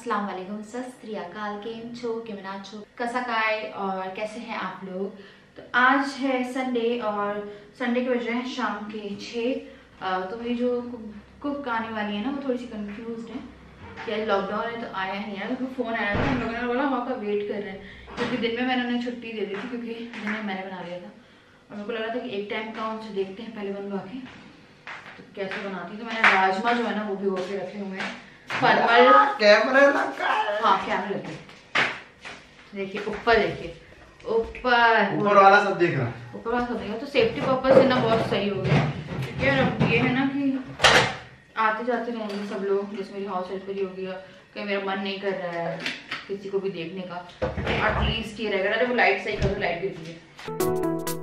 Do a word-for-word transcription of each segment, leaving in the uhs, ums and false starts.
अस्सलाम वालेकुम, सत श्री अकाल, केम छो, केमना छो, कसा काय और कैसे हैं आप लोग। तो आज है संडे और संडे के बज रहे हैं शाम के छः। तो मेरी जो कुक आने वाली है ना वो थोड़ी सी कंफ्यूज है कि आज लॉकडाउन है तो आया नहीं है। तो फ़ोन आया था, हम लोगों ने बोला वहाँ का वेट कर रहे हैं क्योंकि दिन में मैंने उन्हें छुट्टी दे दी थी क्योंकि दिन में मैंने बना लिया था और मेरे को लग रहा था कि एक टाइम का उनसे देखते हैं पहले बनवा के तो कैसे बनाती। तो मैंने राजमा जो है ना वो भी हो के रखे हुए हैं। परवल कैमरे लगा है। हाँ कैमरे लगे, देखिए ऊपर, देखिए ऊपर ऊपर वाला सब देख रहा है, ऊपर वाला सब देगा तो सेफ्टी पर्पज से ना बहुत सही हो गया। क्योंकि अब ये है ना कि आते जाते रहेंगे सब लोग, जैसे मेरी हाउस हेल्प भी हो गया, कहीं मेरा मन नहीं कर रहा है किसी को भी देखने का, एटलीस्ट ये रहेगा ना। वो लाइट सही कर दो, लाइट गिरती है।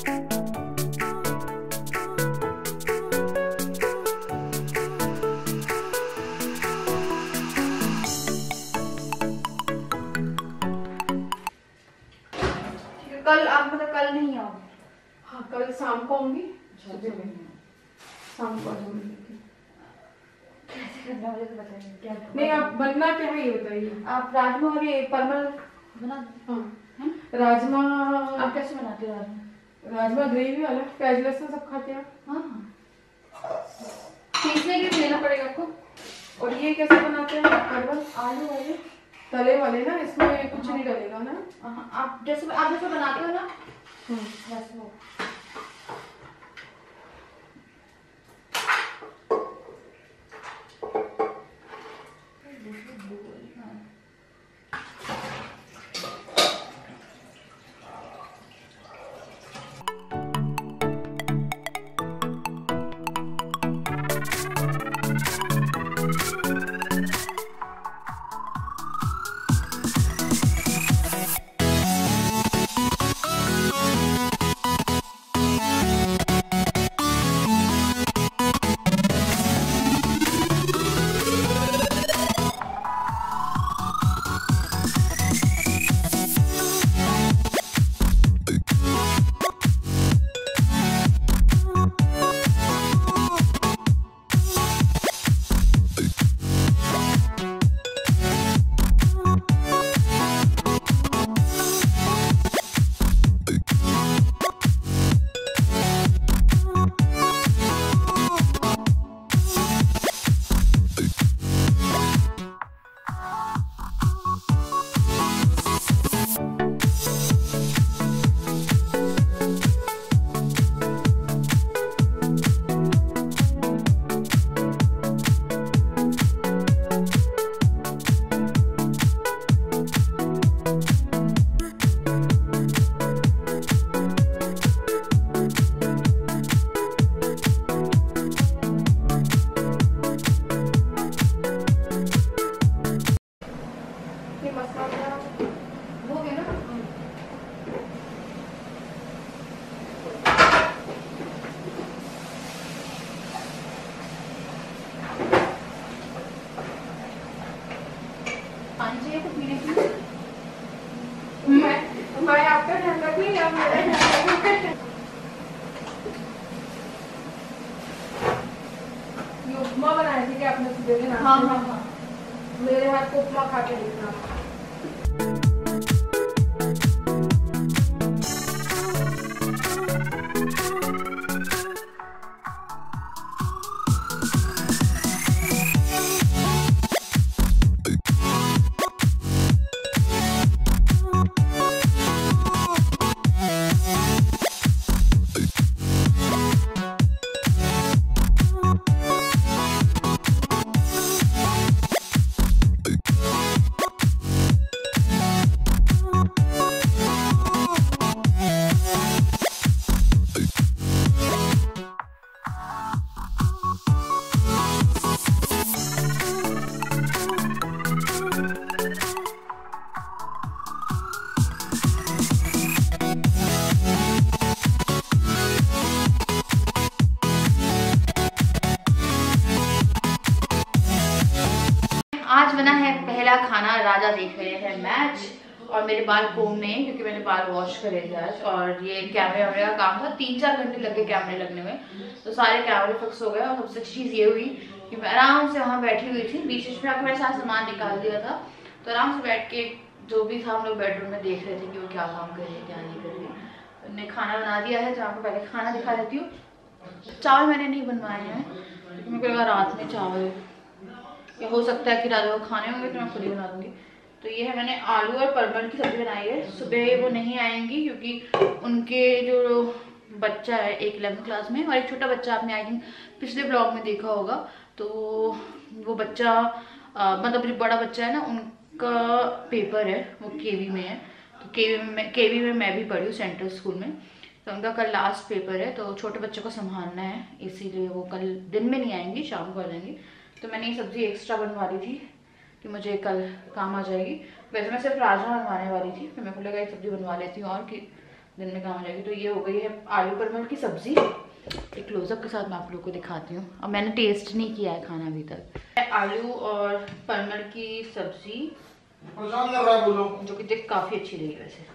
कल आप मतलब कल नहीं आओ? हाँ कल शाम को आऊंगी, शाम को आ जाऊंगी। कैसे करना मुझे तो बताइए क्या। नहीं आप बनना क्या है ये बताइए। आप राजमा और ये परवल बना। हाँ राजमा आप कैसे बनाते हो राजमा? राजमा ग्रेवी वाला, प्याज लहसुन सब खाते हैं। हाँ पीसने के लिए लेना पड़ेगा आपको। और ये कैसे बनाते हैं परवल? आलू वाले तले वाले ना, इसमें कुछ नहीं डलेगा ना। हाँ आप जैसे आप जैसे बनाते हो ना हम्म वो। मैं आपका ध्यान रखनी या मेरा ध्यान रखनी? ये उपमा बनाया थी क्या आपने सुबह के नाश्ते? हाँ हाँ हाँ मेरे हाथ को उपमा खा के देखना। आज बना है पहला खाना। राजा देख रहे हैं मैच और मेरे बाल कोम में क्योंकि मैंने बाल वॉश करे थे आज। और ये कैमरे वैमरे का काम था, तीन चार घंटे लगे कैमरे लगने में, तो सारे कैमरे फिक्स हो गए। और सबसे अच्छी चीज़ ये हुई कि मैं आराम से वहाँ बैठी हुई थी, बीच बीच में आकर मेरे साथ सामान निकाल दिया था तो आराम से बैठ के जो भी था हम लोग बेडरूम में देख रहे थे कि वो क्या काम कर रही है क्या नहीं कर रही है। उन्हें खाना बना दिया है, तो आपको पहले खाना दिखा देती हूँ। चावल मैंने नहीं बनवाए हैं क्योंकि मेरे को लगा रात में चावल या हो सकता है कि रात को खाने होंगे तो मैं खुद ही बना दूँगी। तो ये है मैंने आलू और परवल की सब्ज़ी बनाई है। सुबह वो नहीं आएंगी क्योंकि उनके जो बच्चा है एक इलेवंथ क्लास में और एक छोटा बच्चा आपने आई थिंक पिछले ब्लॉग में देखा होगा, तो वो बच्चा आ, मतलब जो बड़ा बच्चा है ना उनका पेपर है, वो केवी में है। तो केवी में केवी में मैं भी पढ़ी हूँ सेंट्रल स्कूल में, तो उनका कल लास्ट पेपर है। तो छोटे बच्चे को संभालना है, इसीलिए वो कल दिन में नहीं आएंगी, शाम को आ जाएंगी। तो मैंने ये सब्ज़ी एक्स्ट्रा बनवा ली थी कि मुझे कल काम आ जाएगी। वैसे मैं सिर्फ राजमा बनवाने वाली थी, फिर मेरे को लगा एक सब्ज़ी बनवा लेती हूँ और कि दिन में काम आ जाएगी। तो ये हो गई है आलू परवल की सब्ज़ी। एक क्लोजअप के साथ मैं आप लोगों को दिखाती हूँ। अब मैंने टेस्ट नहीं किया है खाना अभी तक। आलू और परवल की सब्ज़ी जो कि देख काफ़ी अच्छी लगी वैसे।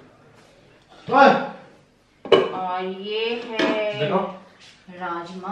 और ये है राजमा,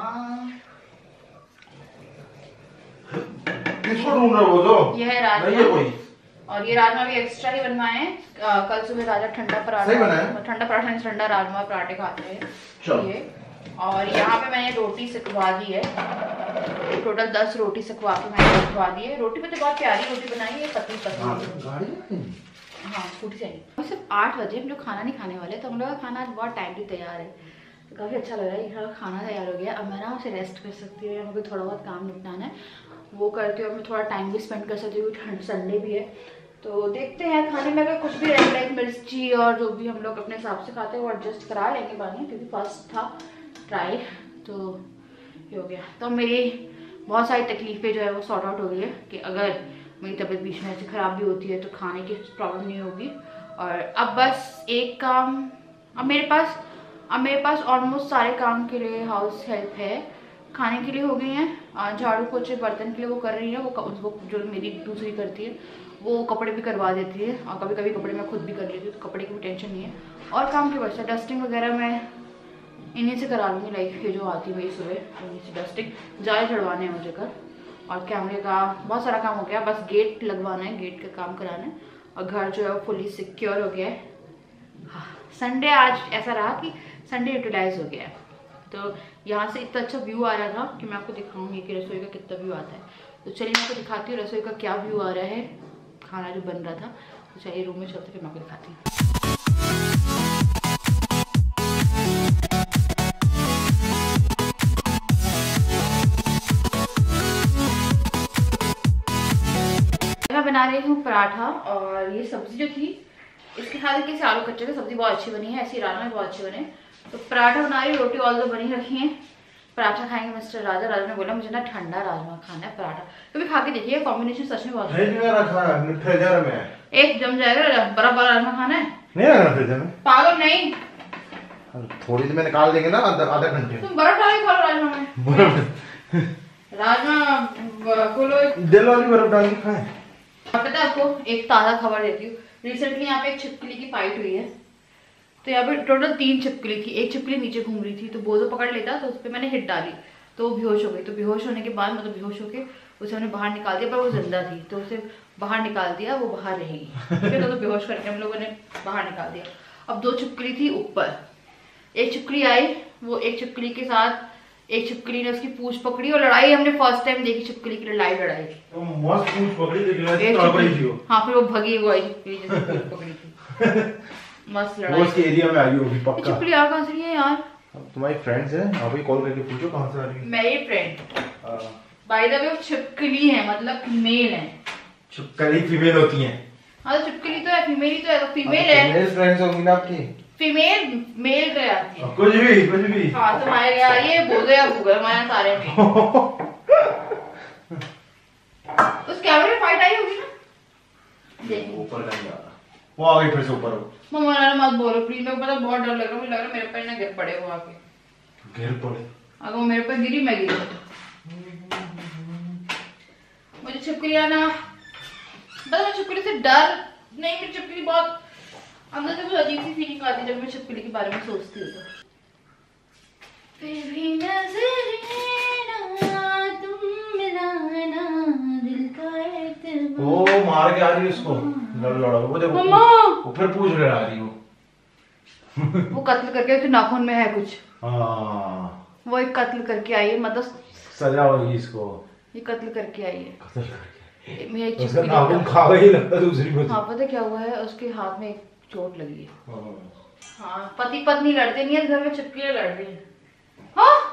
किसको ढूंढ रहे हो? तो ये है राजमा और ये राजमा भी एक्स्ट्रा ही बनवाए हैं। कल सुबह राजा ठंडा पराठा ठंडा पराठा नहीं ठंडा राजमा पराठे खाते हैं ये। और यहाँ पे मैंने रोटी सिकवा दी है, टोटल दस रोटी सिकवा के मैंने सिकवा दी है। रोटी पे तो बहुत प्यारी रोटी बनाई है, पतली पतली। हाँ स्कूटी चाहिए। सिर्फ आठ बजे हम लोग खाना नहीं खाने वाले, तो हम लोग का खाना आज बहुत टाइमली तैयार है, तो काफ़ी अच्छा लग रहा है। यहाँ खाना तैयार हो गया, अब मैं आराम से रेस्ट कर सकती हूँ। मुझे थोड़ा बहुत काम निपटाना है, वो करती हूँ। मैं थोड़ा टाइम भी स्पेंड कर सकती हूँ, ठंड संडे भी है। तो देखते हैं खाने में अगर कुछ भी रह लाइक मिर्ची और जो भी हम लोग अपने हिसाब से खाते हैं वो एडजस्ट करा लेंगे बाद में, क्योंकि फर्स्ट था ट्राई तो ये हो गया। तो मेरी बहुत सारी तकलीफ़ें जो है वो सॉर्ट आउट हो गई है कि अगर मेरी तबीयत बीच में ऐसी ख़राब भी होती है तो खाने की प्रॉब्लम नहीं होगी। और अब बस एक काम अब मेरे पास अब मेरे पास ऑलमोस्ट सारे काम के लिए हाउस हेल्प है। खाने के लिए हो गई हैं, झाड़ू पोछे बर्तन के लिए वो कर रही है, वो वो जो मेरी दूसरी करती है, वो कपड़े भी करवा देती है और कभी कभी कपड़े मैं खुद भी कर लेती हूँ, तो कपड़े की भी टेंशन नहीं है। और काम के बच्चा डस्टिंग वगैरह मैं इन्हीं से करा लूँगी, लाइक ये जो आती है मेरी सुबह इन्हीं से डस्टिंग। जाल चढ़वाने हैं मुझे कल, और कैमरे का बहुत सारा काम हो गया, बस गेट लगवाना है, गेट का काम कराना है, और घर जो है वो फुली सिक्योर हो गया है। हाँ संडे आज ऐसा रहा कि संडे यूटिलाइज हो गया है। तो यहाँ से इतना अच्छा व्यू आ रहा था कि मैं आपको दिखाऊंगी कि रसोई का कितना व्यू आता है। तो चलिए मैं आपको दिखाती हूँ रसोई का क्या व्यू आ रहा है, खाना जो बन रहा था। तो चलिए रूम में चलते फिर मैं आपको दिखाती हूँ। मैं बना रही हूँ पराठा, और ये सब्जी जो थी इसके साथ कैसे आलू कच्चे की सब्जी बहुत अच्छी बनी है, ऐसी राजमा बहुत अच्छे बने। तो पराठा बना रही, रोटी ऑल दो बनी रखी है। पराठा खाएंगे मिस्टर राजा। राजा ने बोला मुझे ना ठंडा राजमा खाना है पराठा, कभी तो खा के देखिए कॉम्बिनेशन सच में बहुत है। एक जम जाएगा। बड़ा बड़ा राजमा खाना है, नहीं रखना फ्रिज में, पागल नहीं, थोड़ी देर में निकाल देंगे ना, आधा घंटे। तुम बर्फ डाल के खा लो राजमा में। राजमा को लो जल वाली बर्फ डाल के खाएं। पता है आपको एक ताज़ा खबर देती हूँ। रिसेंटली यहाँ पे एक छिपकली की फाइट हुई है, तो यहाँ पे टोटल तीन छिपकली थी। एक छिपकली नीचे घूम रही थी, तो बोझो पकड़ लेता, तो उस पर मैंने हिट डाली, तो वो बेहोश हो गई। तो बेहोश होने के बाद मतलब बेहोश होके उसे हमने बाहर निकाल दिया, पर वो जिंदा थी, तो उसे बाहर निकाल दिया, वो बाहर रहेगी। ठीक है, तो, तो बेहोश करके हम लोगों ने बाहर निकाल दिया। अब दो छिपकली थी ऊपर, एक छिपकली आई, वो एक छिपकली के साथ एक छिपकली ने उसकी पूंछ पकड़ी, और लड़ाई हमने फर्स्ट टाइम देखी, छिपकली की लड़ाई लड़ाई तो मस्त पूंछ पकड़ी, लेकिन हाँ फिर वो भगी, वो आई छिपकली जिसने पूंछ पकड़ी थी। मस्त लड़ाई, वो उसके एरिया में आ गई होगी पक्का। छिपकली आ कहां से रही है यार? अब तुम्हारी फ्रेंड्स हैं, अभी कॉल करके पूछो कहां से आ रही है। मेरी फ्रेंड बाय द वे वो छिपकली है, मतलब फीमेल है। छिपकली फीमेल होती हैं? हाँ तो छिपकली तो है, फीमेल ही तो है, तो फीमेल है। फीमेल फ्रेंड्स होंगी ना आपकी? फीमेल मेल पे आती है, कुछ भी कुछ भी। हाँ तुम्हारे यहाँ ये बोधो या भूगल हमारे सारे में। उस कैमरे में फाइट आई होगी ना, देखो ऊपर नहीं जा रहा, वो आ गई फिर से ऊपर। मम्मा ना मत बोलो प्लीज, मेरे को पता बहुत डर लग रहा है, मुझे लग रहा है मेरे पर ना गिर पड़े वो आके। गिर पड़े? अगर वो मेरे पर गिरी मैं गिरी। मुझे छिपकलियां ना, बस मैं छिपकली से डर नहीं, मेरी छिपकली बहुत अंदर से कुछ अजीब सी फीलिंग आती है जब मैं छिपकली के बारे में सोचती हूँ। तो फिर भी नजर ना तुम मिलाना दिल का एतबार। ओ मार के आ रही है उसको लड़ लड़ा वो देखो मम्मा वो फिर पूछ रहा आ रही वो वो कत्ल करके तो नाखून में है कुछ। हाँ वो एक कत्ल करके आई है, मतलब सजा होगी इसको। ये कत्ल करके आई है। कत्ल करके मेरे एक उसका चिपकी नाखून खा गई लगता दूसरी को। हाँ पता क्या हुआ है, उसके हाथ में एक चोट लगी है। हाँ। हाँ पति पत्नी लड़ते नहीं है घर में, चिपकियां लड़ रही है। हाँ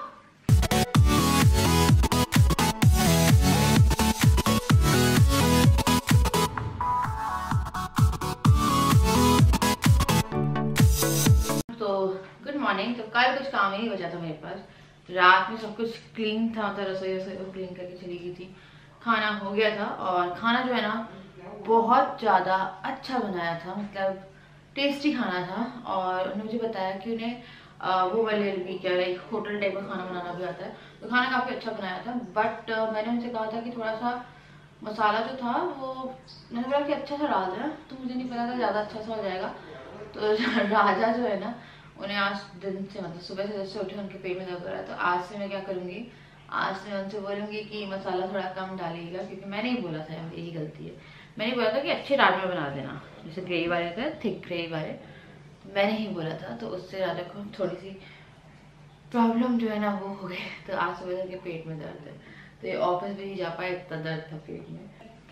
तो गुड मॉर्निंग। तो कल कुछ काम ही नहीं बचा था मेरे पास, रात में सब कुछ क्लीन था, मतलब रसोई रसोई को क्लीन करके चली गई थी। खाना हो गया था और खाना जो है ना बहुत ज़्यादा अच्छा बनाया था, मतलब टेस्टी खाना था। और उन्होंने मुझे बताया कि उन्हें वो वाले भी क्या एक होटल टाइप का खाना बनाना भी आता है, तो खाना काफ़ी अच्छा बनाया था। बट मैंने उनसे कहा था कि थोड़ा सा मसाला जो था वो मैंने बोला कि अच्छा सा डाल देना, तो मुझे नहीं पता था ज़्यादा अच्छा सा हो जाएगा। तो राजा जो है ना उन्हें आज दिन से मतलब सुबह से जैसे उठे उनके पेट में दर्द हो रहा है, तो आज से मैं क्या करूँगी, आज से मैं उनसे बोलूँगी कि मसाला थोड़ा कम डालिएगा, क्योंकि मैंने ही बोला था, यही गलती है, मैंने बोला था कि अच्छे राजमा बना देना, जैसे ग्रेवी वाले थे, थिक ग्रेवी वाले, मैंने ही बोला था। तो उससे राजा को थोड़ी सी प्रॉब्लम जो है ना वो हो गई, तो आज सुबह उनके पेट में दर्द है, तो ये ऑफिस भी नहीं जा पाए, इतना दर्द था पेट में।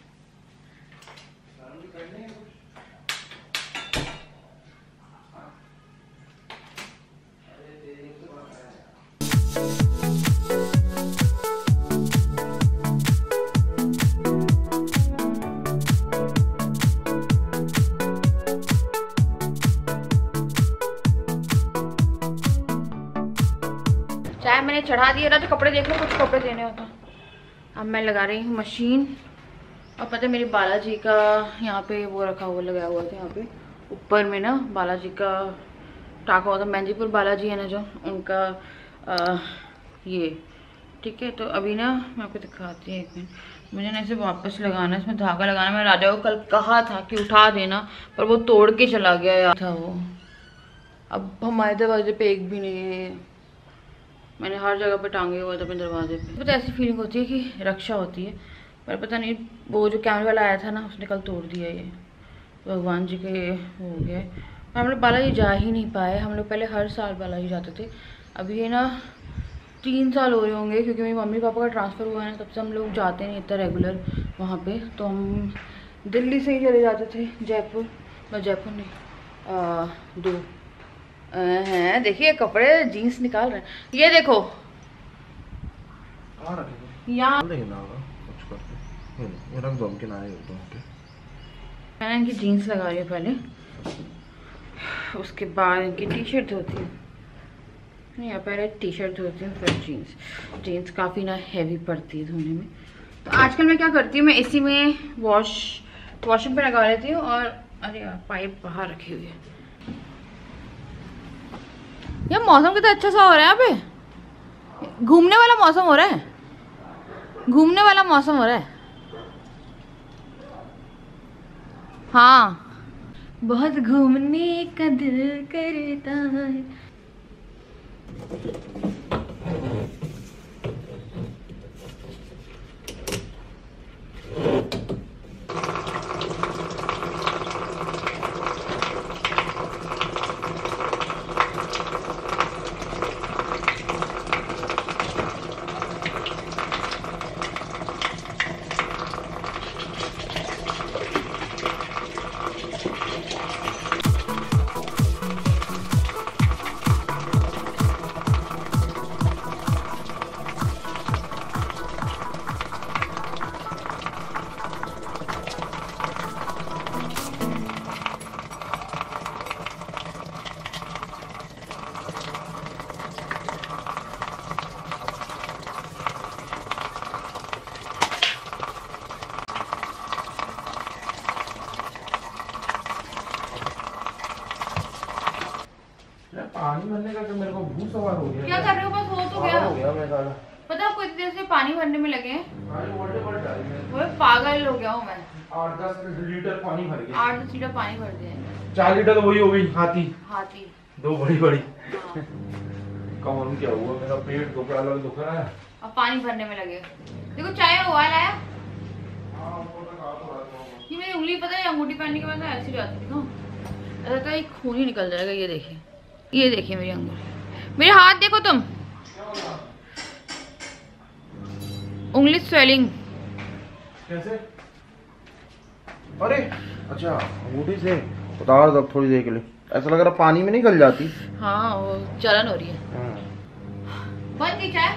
चाय मैंने चढ़ा दिया था, तो कपड़े देख लो, कुछ कपड़े देने होता। अब मैं लगा रही हूँ मशीन। और पता है मेरी बालाजी का यहाँ पे वो रखा हुआ लगाया हुआ था, यहाँ पे ऊपर में ना बालाजी का टाका हुआ था, मेहंदीपुर बालाजी है ना जो, उनका आ, ये ठीक है। तो अभी ना मैं आपको दिखाती हूँ, एक मिनट, मुझे ना इसे वापस लगाना, इसमें धागा लगाना। मैं राजा को कल कहा था कि उठा देना, पर वो तोड़ के चला गया यार था वो। अब हमारे दरवाजे पे एक भी नहीं है, मैंने हर जगह पे टांगे हुए थे अपने दरवाजे पे। पता ऐसी फीलिंग होती है कि रक्षा होती है, पर पता नहीं वो जो कैमरे वाला आया था ना उसने कल तोड़ दिया ये, भगवान जी के हो गए। हम लोग बालाजी जा ही नहीं पाए, हम लोग पहले हर साल बालाजी जाते थे, अभी ये ना तीन साल हो रहे होंगे, क्योंकि मेरी मम्मी पापा का ट्रांसफ़र हुआ है ना, तब से हम लोग जाते नहीं इतना रेगुलर वहाँ पे। तो हम दिल्ली से ही चले जाते थे जयपुर, मैं जयपुर नहीं आ, दो हैं, देखिए कपड़े जीन्स निकाल रहे हैं, ये देखो यहाँ मैंने इनकी जीन्स लगा रही हूँ पहले, उसके बाद इनकी टी शर्ट धोती हूँ, नहीं पहले टी शर्ट धोती हूँ फिर जीन्स। जीन्स काफ़ी ना हैवी पड़ती है धोने में। तो आजकल मैं क्या करती हूँ, मैं इसी में वॉश वॉशिंग पे लगा लेती हूँ। और अरे यार पाइप बाहर रखी हुई है यार, मौसम कितना अच्छा सा हो रहा है यहाँ पे, घूमने वाला मौसम हो रहा है, घूमने वाला मौसम हो रहा है। हाँ बहुत घूमने का दिल करता है। पानी भरने का तो मेरे को भूख सवार हो गया। क्या कर रहे हो, बस हो तो गया। हो गया मैं सारा। पता आपको इतनी देर से पानी भरने में लगे हैं, वो पागल हो गया हूँ मैं। आठ दस लीटर पानी भर गया। आठ दस लीटर पानी भर दिए। चार लीटर तो वही हो गई हाथी हाथी दो बड़ी बड़ी। हाँ। कौन क्या हुआ, मेरा पेट दुख रहा दुख रहा है। अब पानी भरने में लगे। देखो चाय उबाल आया। ये मेरी उंगली पता है अंगूठी पहनने के बाद ना ऐसी जाती थी ना, ऐसा तो एक खून ही निकल जाएगा। ये देखिए, ये देखिए मेरी अंगूठी, मेरे हाथ देखो तुम, उंगली स्वेलिंग। कैसे? अरे अच्छा, अंगूठी से उतार दो थोड़ी देर के लिए, ऐसा लग रहा पानी में नहीं गल जाती। हाँ वो जलन हो रही है। बन गई चाय?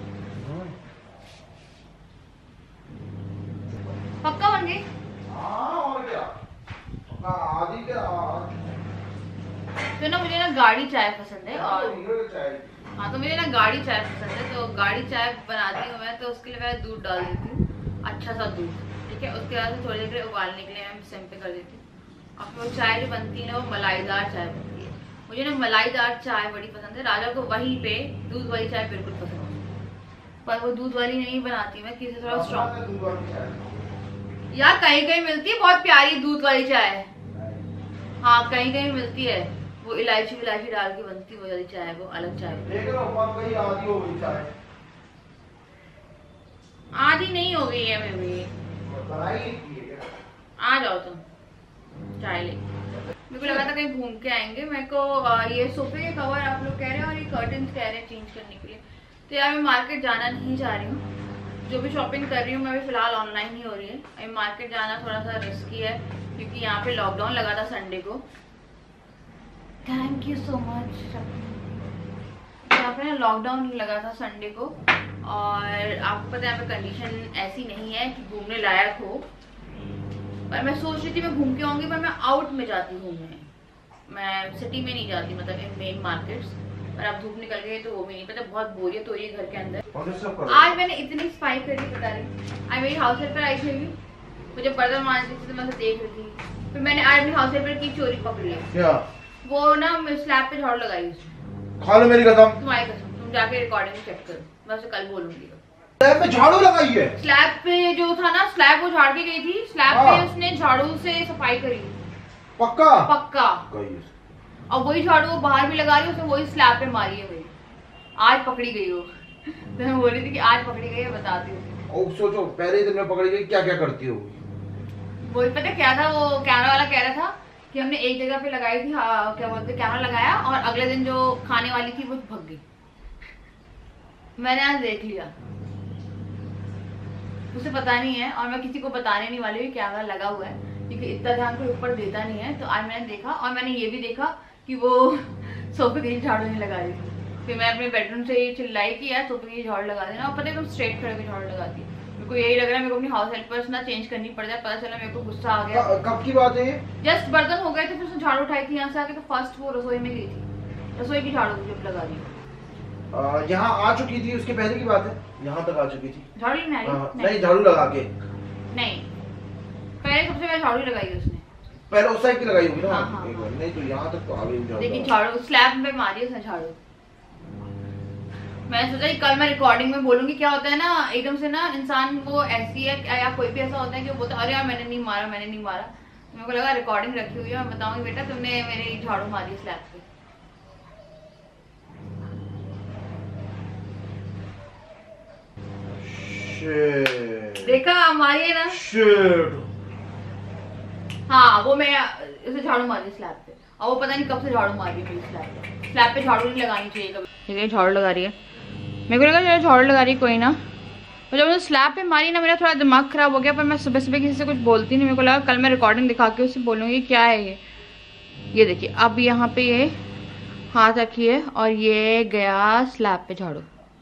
पक्का बन गई? हाँ और क्या, आधी क्या। तो ना मुझे ना गाढ़ी चाय पसंद है, और चाय, हाँ तो मुझे ना गाढ़ी चाय पसंद है, तो गाढ़ी चाय बनाती हूँ मैं, तो उसके लिए मैं दूध डाल देती हूँ, अच्छा सा दूध, ठीक है। उसके बाद थोड़ी देर के लिए उबालने के लिए मैं सिम पे कर देती हूँ, और फिर वो चाय जो बनती है ना वो मलाईदार चाय बनती है। मुझे ना मलाईदार चाय बड़ी पसंद है। राजा को वहीं पे दूध वाली चाय बिल्कुल पसंद है, पर वो दूध वाली नहीं बनाती, मैं किसी थोड़ा स्ट्रॉन्ग, यार कहीं कहीं मिलती है बहुत प्यारी दूध वाली चाय, हाँ कहीं कहीं मिलती है, वो इलायची इलायची डाल के बनती है वो वाली चाय, वो अलग चाय। आधी हो गई चाय, आधी नहीं हो गई है मैं भी, आ जाओ तुम चाय ले। मेरे को लगा था कहीं घूम के आएंगे, मेरे को ये सोफे के कवर आप लोग कह रहे हैं और ये कर्टन्स कह रहे हैं चेंज करने के लिए, तो यार मैं मार्केट जाना नहीं जा रही हूँ। जो भी शॉपिंग कर रही हूँ मैं अभी फिलहाल ऑनलाइन ही हो रही है। अभी मार्केट जाना थोड़ा सा रिस्की है, क्योंकि यहाँ पे लॉकडाउन लगा था संडे को। Thank you so much. यहाँ पे ना लॉकडाउन लगा था संडे को, और आपको पता है यहाँ पे कंडीशन ऐसी नहीं है कि घूमने लायक हो, पर मैं सोच रही थी मैं घूम के आऊंगी, पर मैं आउट में जाती घूमने, मैं सिटी में नहीं जाती, मतलब इन मेन मार्केट्स। पर अब धूप निकल गई तो वो भी नहीं पता, बहुत बोरियत हो रही है घर के अंदर। आज मैंने इतनी सफाई करी बता रही, आज मेरी हाउस हेल्पर आई थी, मुझे बर्तन मांज रही थी तो मैं देख रही थी, फिर मैंने आज मेरी हाउस हेल्पर की चोरी पकड़ ली। क्या? वो ना स्लैब पे झाड़ू लगाई उसने। खा लो मेरी कसम। तुम्हारी कसम, तुम जाके रिकॉर्डिंग चेक करो, मैं उसे कल बोलूंगी। स्लैब पे झाड़ू लगाई है? स्लैब पे जो था ना, स्लैब वो झाड़ के गई थी, स्लैब पे उसने झाड़ू से सफाई करी। पक्का? पक्का। और वही झाड़ू वो बाहर भी लगा रही है, उसने वही स्लैब पे मारी है भाई। आज पकड़ी गई हो तो मैं बोल रही थी कि आज पकड़ी गई है, बताती हूँ। सोचो पहले दिन में पकड़ी गई, क्या क्या करती हो? वही पता क्या था, वो कैमरा वाला कह रहा था कि हमने एक जगह पे लगाई थी, हाँ, क्या बोलते कैमरा लगाया, और अगले दिन जो खाने वाली थी वो भग गई। मैंने आज देख लिया, उसे पता नहीं है, और मैं किसी को बताने नहीं वाली हूँ कैमरा लगा हुआ है, क्योंकि इतना ध्यान कोई ऊपर देता नहीं है। तो आज मैंने देखा, और मैंने ये भी देखा कि वो सोफे के झाड़ू नहीं लगा रही थी। फिर मैं अपने बेडरूम से ये चिल्लाई कि यार सोफे की झाड़ू लगा देना, और पता है तुम स्ट्रेट खड़े होकर झाड़ू लगाती है। मेरे को यही लग रहा है मेरे को अपनी हाउस हेल्पर्स ना चेंज करनी पड़ जाए, पता चला मेरे को गुस्सा आ गया। कब की बात है? जस्ट बर्तन हो गए थे, फिर उसने झाड़ू उठाई थी यहाँ से आके, तो फर्स्ट वो रसोई में गई थी, रसोई की झाड़ू जब लगा दी। यहाँ आ चुकी थी, उसके पहले की बात है, यहाँ तक आ चुकी थी झाड़ू नहीं, नहीं झाड़ू लगा के नहीं, पहले सबसे पहले झाड़ू लगाई उसने, पहले उस साइड की लगाई होगी ना। हाँ, हाँ, एक बार नहीं तो यहाँ तक तो आ गई झाड़ू। लेकिन झाड़ू स्लैब पे मारी उसने झाड़ू। मैंने सोचा कि कल मैं रिकॉर्डिंग में बोलूंगी, क्या होता है ना एकदम से ना इंसान वो ऐसी है, या कोई भी ऐसा होता है कि वो बोलता है अरे यार मैंने नहीं मारा मैंने नहीं मारा। मेरे को लगा रिकॉर्डिंग रखी हुई है, मैं बताऊंगी बेटा तुमने मेरी झाड़ू मारी स्लैब पे। देखा मारी है ना। शिट। हाँ वो मैं उसे झाड़ू मारी स्लैब पे, और वो पता नहीं कब से झाड़ू मारी है मेरी स्लैब पे। स्लैब पे झाड़ू नहीं लगानी चाहिए कभी। ठीक है झाड़ू लगा रही है, मेरे को लगा झाड़ू लगा रही है कोई ना, और जब स्लैब पे मारी ना मेरा थोड़ा दिमाग खराब हो गया, पर मैं सुबह सुबह किसी से कुछ बोलती नहीं। मेरे को लगा कल मैं रिकॉर्डिंग दिखा के उससे बोलूँगी क्या है ये। ये देखिए अब यहाँ पे ये हाथ रखिए, और ये गया स्लैब पे झाड़ू।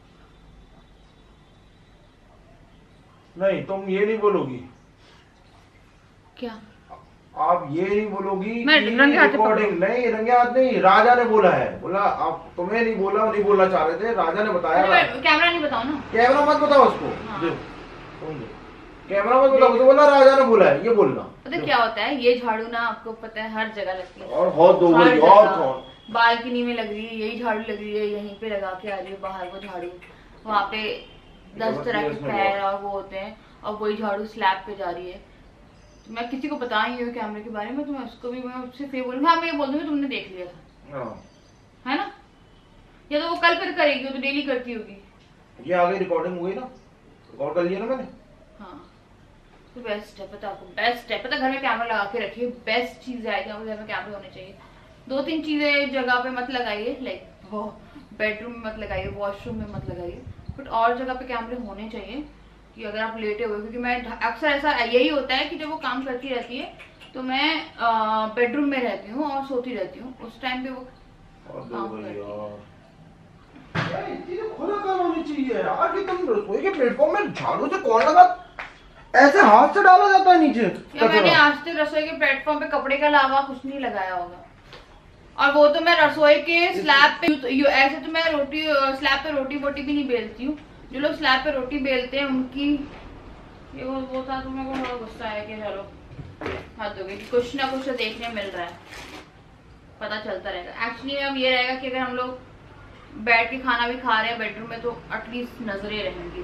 नहीं तुम ये नहीं बोलोगी क्या? आप ये नहीं बोलोगी मैं रंगे हाथ रिकॉर्डिंग नहीं, रंगे हाथ नहीं, राजा ने बोला है, बोला आप तुम्हें नहीं बोला, नहीं बोलना चाह रहे थे, राजा ने बताया। कैमरा नहीं बताओ ना, कैमरा मत बताओ उसको। हाँ। कैमरा मत बताओ, तो बोला राजा ने बोला है, ये बोलना। पता क्या होता है, ये झाड़ू ना आपको पता है हर जगह लगती है, और बहुत दो बड़ी और कौन बालकनी में लग रही है, यही झाड़ू लग रही है, यहीं पे लगा के आ रही है बाहर वो झाड़ू, वहाँ पे दस तरह के पैर और वो होते हैं, और वही झाड़ू स्लैब पे जा रही है। तो मैं किसी को बता ही हूँ कैमरे के बारे में, तो मैं उसको भी मैं उससे फिर बोलूँगी, हाँ मैं ये बोल दूँगी तुमने देख लिया था, है ना। या तो वो कल फिर करेगी, वो तो डेली करती होगी। ये आ गई रिकॉर्डिंग हुई ना, रिकॉर्ड कर लिया ना मैंने। हाँ तो बेस्ट है, पता आपको बेस्ट है, पता घर में कैमरा लगा के रखिए, बेस्ट चीज है घर में कैमरे होने चाहिए। दो तीन चीजें जगह पे मत लगाइए, लाइक वो बेडरूम में मत लगाइए, वॉशरूम में मत लगाइए, बट और जगह पे कैमरे होने चाहिए कि अगर आप लेटे हुए, क्योंकि मैं अक्सर ऐसा यही होता है कि जब वो काम करती रहती है तो मैं बेडरूम में रहती हूँ और सोती रहती हूँ, उस टाइम पे वो काम करती है। यार इतनी तो खुला काम होनी चाहिए यार कि तुम रसोई के प्लेटफॉर्म में झाड़ू से कौन लगा, ऐसे हाथ से डाला जाता है नीचे। या मैंने आज तक रसोई के प्लेटफॉर्म पे कपड़े के अलावा कुछ नहीं लगाया होगा, और वो तो मैं रसोई के स्लैब पे, ऐसे तो मैं रोटी स्लैब पे रोटी बोटी भी नहीं बेलती हूँ। जो लोग स्लैब पे रोटी बेलते हैं उनकी ये वो वो था, तो मेरे को थोड़ा गुस्सा है कि चलो हद हो गई, कुछ ना कुछ तो देखने मिल रहा है, पता चलता रहेगा। एक्चुअली अब ये रहेगा कि अगर हम लोग बैठ के खाना भी खा रहे हैं बेडरूम में तो एटलीस्ट नजरें रहेंगी।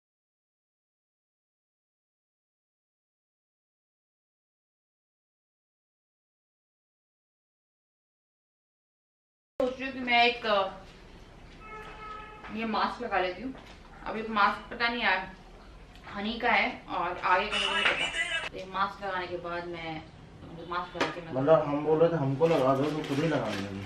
सोच रही हूँ कि मैं एक ये मास्क लगा लेती हूँ। अब ये मास्क पता नहीं यार हनी का है और आगे का मुझे नहीं पता, तो ये मास्क लगाने के बाद मैं मास्क लगा के मतलब हम बोल रहे थे हमको लगा दो तो खुद ही लगाने लगी।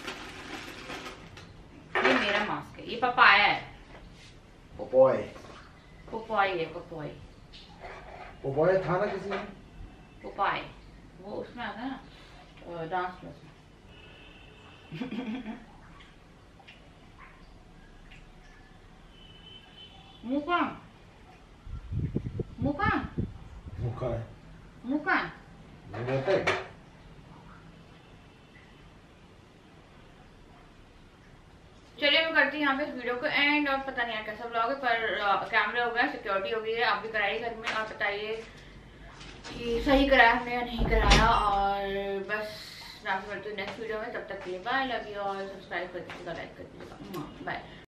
ये मेरा मास्क है, ये पपाया है, पपॉय पपाई है, पपाई पपॉय था ना किसी में, पपाई वो उसमें आता है ना डांस क्लास में। मुकान मुकान मुकान मुकान नहीं रहता है। चलिए मैं करती हूँ यहाँ पे इस वीडियो को एंड, और पता नहीं यार कैसा ब्लॉग है, पर कैमरा हो गया, सिक्योरिटी हो गई है, आप भी कराइए घर में और बताइए कि सही कराया हमने या नहीं कराया। और बस रात भर तो नेक्स्ट वीडियो में, तब तक के लिए बाय, लव यू और सब्सक्राइब कर दीजिएगा, लाइक कर दीजिएगा, बाय।